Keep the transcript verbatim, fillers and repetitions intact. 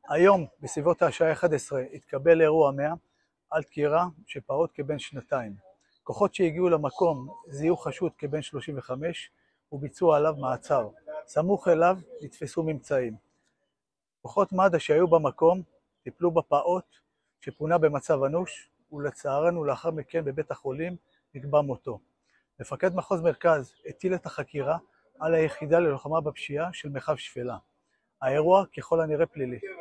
היום, בסביבות השעה אחת עשרה, התקבל אירוע מאה על דקירה של פעוט כבן שנתיים. כוחות שהגיעו למקום זיהו חשוד כבן שלושים וחמש וביצעו עליו מעצר. סמוך אליו נתפסו ממצאים. כוחות מד"א שהיו במקום טיפלו בפעוט שפונה במצב אנוש, ולצערנו לאחר מכן בבית החולים נקבע מותו. מפקד מחוז מרכז הטיל את החקירה על היחידה ללוחמה בפשיעה של מרחב שפלה. האירוע ככל הנראה פלילי.